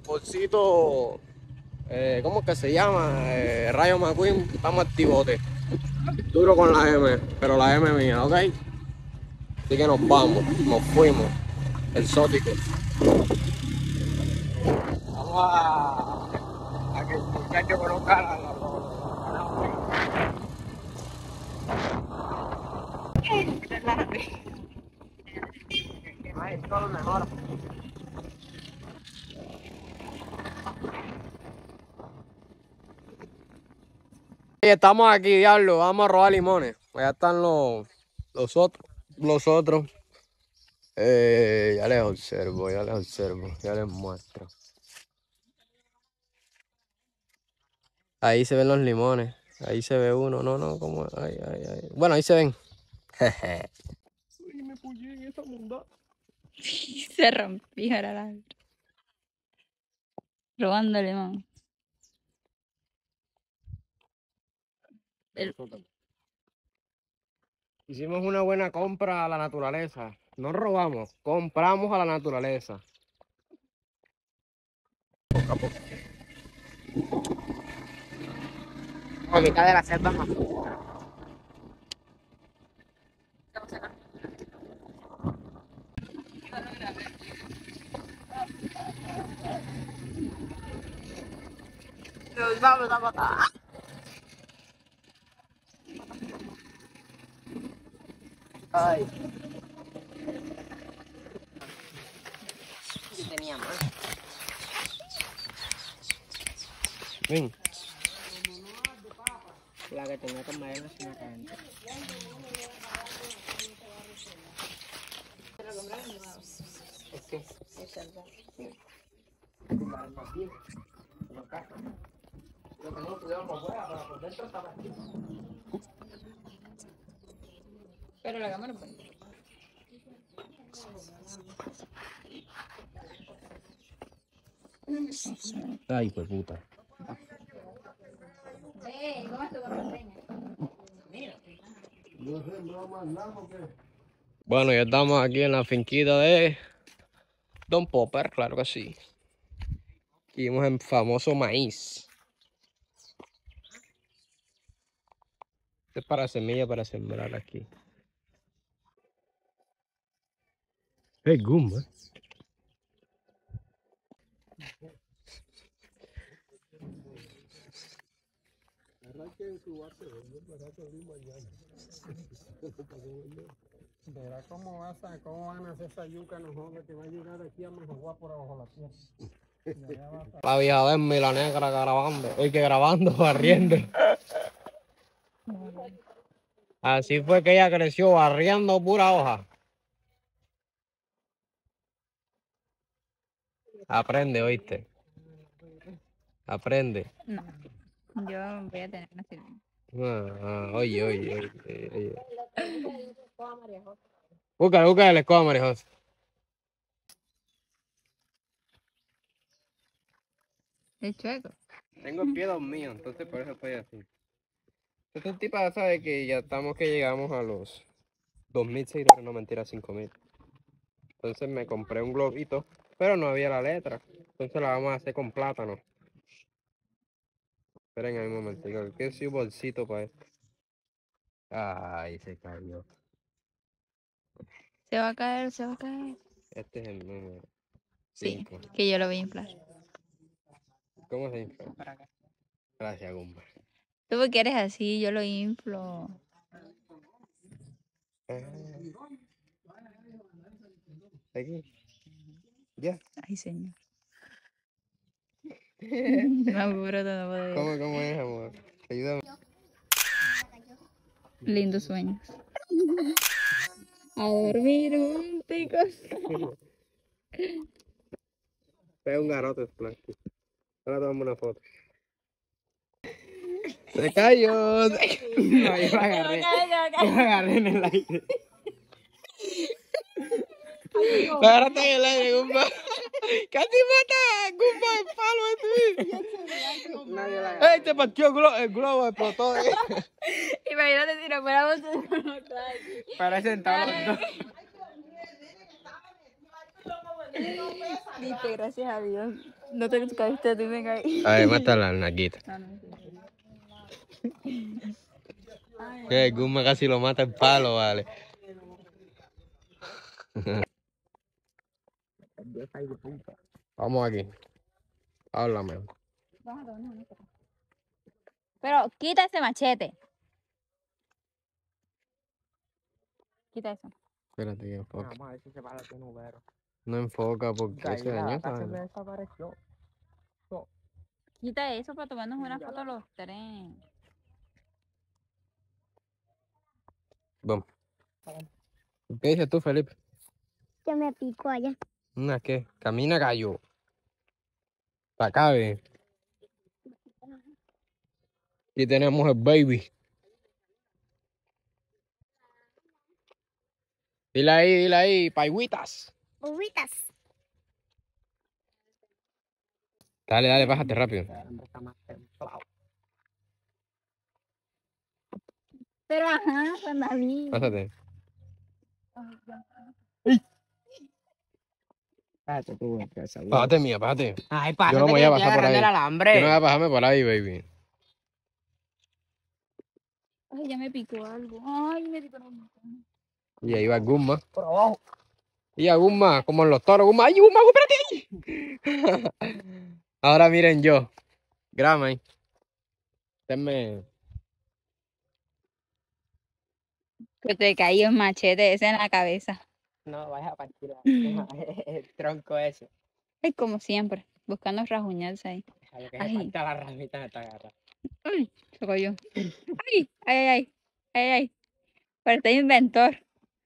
Bolsito, ¿cómo es que se llama? Rayo McQueen, estamos activotes. Duro con la M, pero la M mía, ¿ok? Así que nos vamos, nos fuimos. Exótico. Vamos a que el muchacho conozca la todo mejor. Estamos aquí, diablo, vamos a robar limones. Allá están los otros. Los otros. Ya les observo, ya les muestro. Ahí se ven los limones. Ahí se ve uno. No, como. Ay. Bueno, ahí se ven. Jeje. Uy, me puyé en esa mundad. Se rompió la robando limón. Hicimos una buena compra a la naturaleza. No robamos, compramos a la naturaleza. A mitad de la selva. Nos vamos a matar. Ay. Sí tenía más. Ven. La que tenía con madera es una cadena. Es que es el Pero la cámara pues. Ay, pues puta. ¿Cómo estuvo la reseña? Bueno, ya estamos aquí en la finquita de Don Popper, claro que sí. Aquí vimos el famoso maíz. Este es para semilla, para sembrar aquí. Es gumba. Verá cómo van a hacer esa yuca, no joder, que va a llegar aquí a Mejogua por abajo la tierra. La vieja de la negra grabando. Oye, que grabando, barriendo. Así fue que ella creció, barriendo pura hoja. Aprende, oíste. Aprende. No, yo voy a tener una sirvienta. Oye. Busca la escoba, María José. Es chueco. Tengo el pie dormido, entonces por eso estoy así. Este tipo ya sabe que ya estamos que llegamos a los 2000 seguidores, no mentira, 5000. Entonces me compré un globito, pero no había la letra. Entonces la vamos a hacer con plátano. Esperen ahí un momentico, que es un bolsito para esto. Ay, se cayó. Se va a caer, se va a caer. Este es el número Sí, 5. que yo lo voy a inflar. ¿Cómo se infla? Gracias, Gumba. Tú porque eres así, yo lo inflo. Aquí. Ya. Ay, señor. No, puro, no puedo ir. ¿Cómo es, amor? Ayúdame. Lindos sueños. A dormir junticos. Es un garoto de plástico. Ahora tomamos una foto. Se cayó. No, yo la agarré. Yo la agarré en el aire. La agarraste en el aire, Gumba. Casi mata Gumba el palo de ti. Nadie la agarró. ¡Ey! Te partió el globo, explotó. Imagínate si nos fuéramos Parecen tablas. Viste, gracias a Dios. No te caíste, tú me caí. A ver, mata la naguita. No, no, Que Guma casi lo mata el palo, vale. Vamos aquí. Háblame. Pero quita ese machete. Quita eso. Espérate que enfoque. Vamos a ver si se para tu número. No enfoca porque se dañó esa Se me vaina. desapareció. Quita eso para tomarnos una foto los tres. Vamos. ¿Qué dices tú, Felipe? Que me picó allá. Una que camina gallo. Pa' acá, ve. Y tenemos el baby. Dile ahí, paigüitas. Ubitas. Dale, bájate rápido. Está más templado. Pero ajá, Juan David. Pásate. Espérate tú, empieza. Bájate mía, bájate. Ay, Yo no me voy a pasar por ahí. el Yo alambre. no voy a pasarme por ahí, baby. Ay, ya me picó algo. Ay, me picó algo. Y ahí va Gumma. Por abajo. Y a Gumma, como en los toros. Gumma, ¡ay, Gumma, espérate ahí! Ahora miren yo. Grama ahí. Denme. Que te cayó un machete ese en la cabeza. No, vayas a partir el tronco ese. Es como siempre, buscando rasguñarse ahí. A lo que Ay. se falta la ramita de esta garra. Ay, se cayó. Ay, ay, ay, ay, ay. Pero este inventor.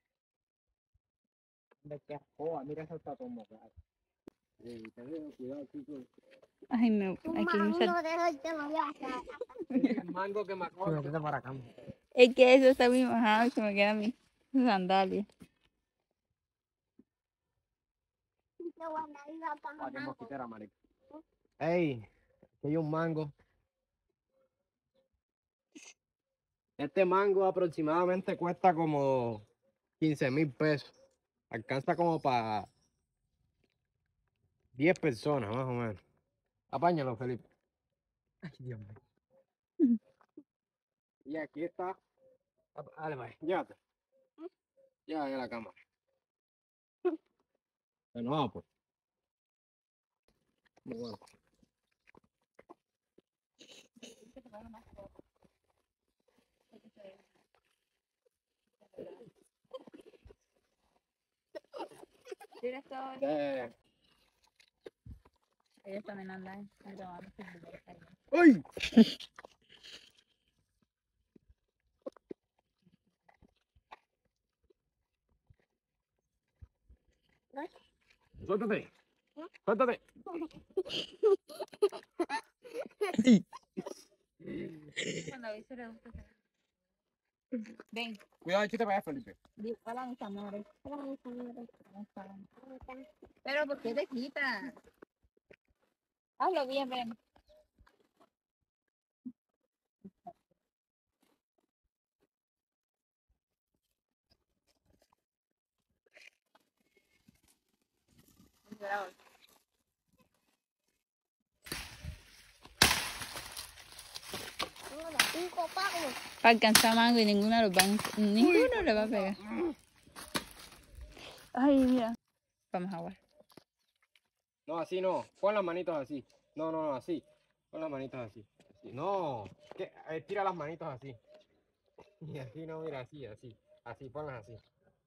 De que joda, mira eso está todo mojado. Cuidado, chicos. Ay, me, aquí me sal- Uno de esos yo no voy a hacer. El mango que me acuerdo. Métete para acá. Es que eso está muy mojado y se me queda mi sandalia. Yo voy a andar iba para Ah, qué mango. mosquitera, marica. Ey, aquí hay un mango. Este mango aproximadamente cuesta como 15,000 pesos. Alcanza como para 10 personas, más o menos. Apáñalo, Felipe. Ay, Dios mío. Y aquí está. Dale, va, llévate. Llévate la cámara. Bueno, vamos pues. Bueno. Mira esto. Eh, Ellos también andan grabando. ¡Uy! Suéltate. Suéltate. Cuando a veces le gusta hacer. Ven, Cuidado, échate para allá, Felipe. hola mis amores. Hola mis amores. ¿Cómo están? Pero ¿por qué te quitas? Hazlo bien, ven. Uno de 5 pavos. Para alcanzar mango y ninguno le va a pegar. Ay, mira. Vamos a jugar. No, así no. Pon las manitos así. No, así. Pon las manitos así. Así. No. ¿Qué? Tira las manitos así. Y así no, mira, así, así. Así, ponlas así.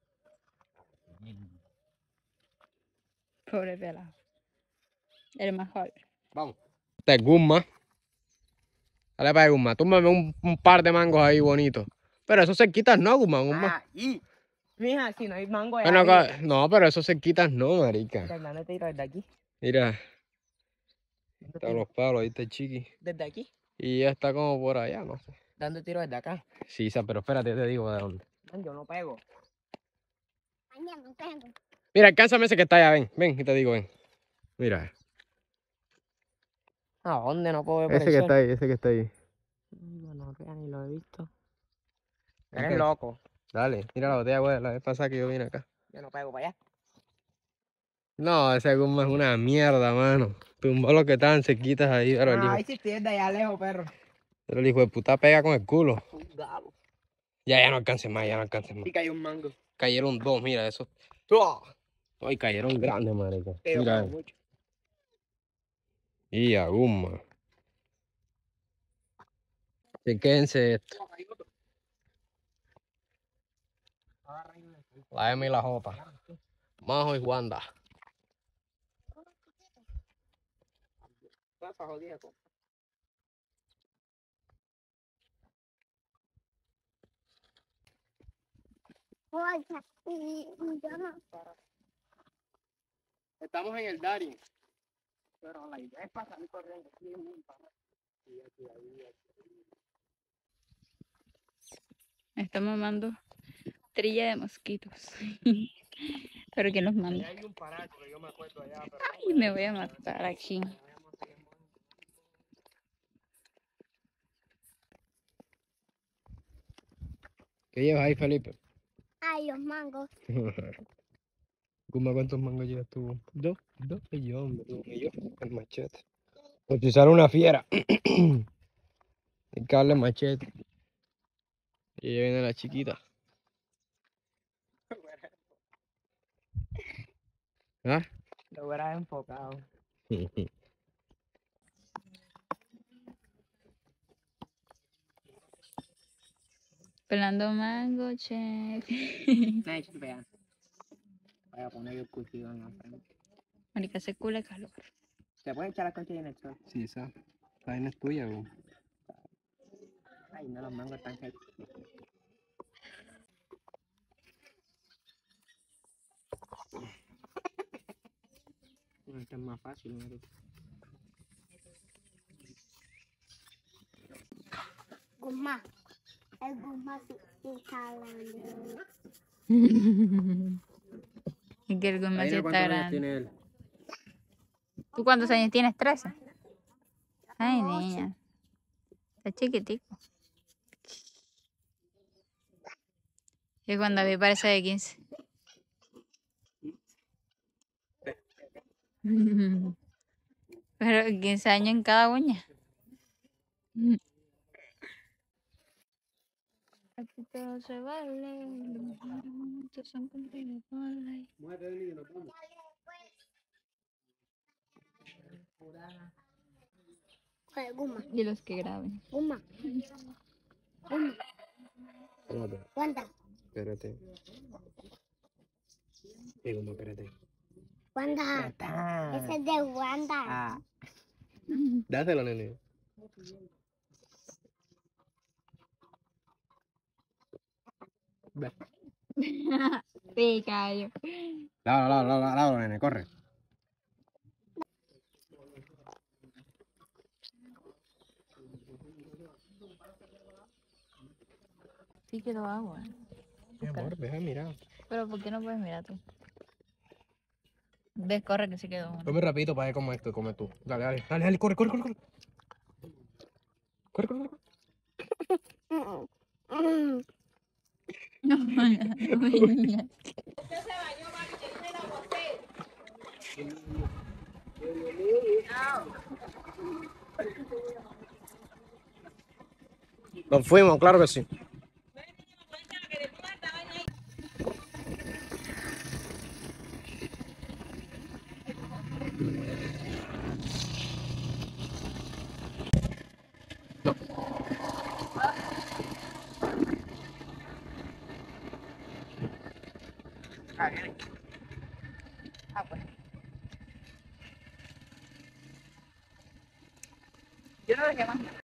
Pobre pelado. El mejor. Vamos. Este es Gumma. Dale para Gumma. Túmbame un par de mangos ahí bonitos. Pero eso se quitas, no, Gumma. Ah, y. Mija, si no hay mango ahí. Bueno, no, pero eso se quitas, no, marica. ¿Dónde te tiro? ¿Desde aquí? Mira, ¿Dónde están tiro? los palos, ahí está el chiqui. ¿Desde aquí? Y ya está como por allá, no sé. ¿Dónde tiro? ¿Desde acá? Sí, pero espérate, yo te digo de dónde. Yo no pego. Mañana no tengo. Mira, alcánzame ese que está allá, ven, y te digo, ven. Mira. ¿A dónde no puedo ver por Ese el que sol? está ahí, ese que está ahí. No, que ya ni lo he visto. Eres Eres loco. Dale, mira la botella, güey, la vez pasada que yo vine acá. Yo no pego para allá. No, ese goma es una mierda, mano. Tumbó los que estaban cerquitas ahí, pero el hijo, Ay, si estoy de allá lejos, perro. pero el hijo de puta pega con el culo. Un galo. Ya no alcancé más, ya no alcancé más. Y cayó un mango. Cayeron dos, mira eso. Ay, cayeron grandes, marica. Pero Mira, como mucho. y a goma. Chequense esto. La M y la J. Majo y Wanda. Pasa, jodida, Oye, y yo no. Estamos en el Daring. pero la idea es pasar corriendo. Sí, es muy fácil. Me está mamando trilla de mosquitos. Pero ¿quién los manda? Hay un paraco que yo me acuerdo allá, pero Ay, me voy a matar aquí. ¿qué llevas ahí, Felipe? Ay, los mangos. Guma, ¿cuántos mangos llevas tú? Dos y yo, hombre, el machete. Utilizar una fiera. Hay que darle machete. Y ahí viene la chiquita. ¿Ah? Lo hubieras enfocado. Pelando mango, chef. Nadie se vea. Voy a poner el cuchillo en la frente. Marica, se cula calor. ¿Se puede echar la concha en el sol? Sí, esa vaina es tuya, güey. Ay, no, los mangos están secos. Este es más fácil, mira. Guma. El guma sí está grande. Y que el goma sí Adivina está cuántos años grande. tiene él. ¿Tú cuántos años tienes? 13. Ay, niña. Está chiquitico. Y cuando vi parece de 15. Pero 15 años en cada uña. Aquí todo se vale. Los momentos son contigo, vale. Oye, guma. Y los que graben. Guma. Guma. Espérate, Wanda. espérate. Sí, Guma, espérate. Wanda. Está. Ese es de Wanda. Ah, Dáselo, nene. Sí, callo. Lávalo, nene, corre. Sí quedó agua. Mi amor, deja de mirar. Pero ¿por qué no puedes mirar tú? Ves, corre que se quedó una. Come rapidito para ver cómo esto, come tú. Dale, corre. Corre. Nos fuimos, claro que sí. Yo no dejé más nada.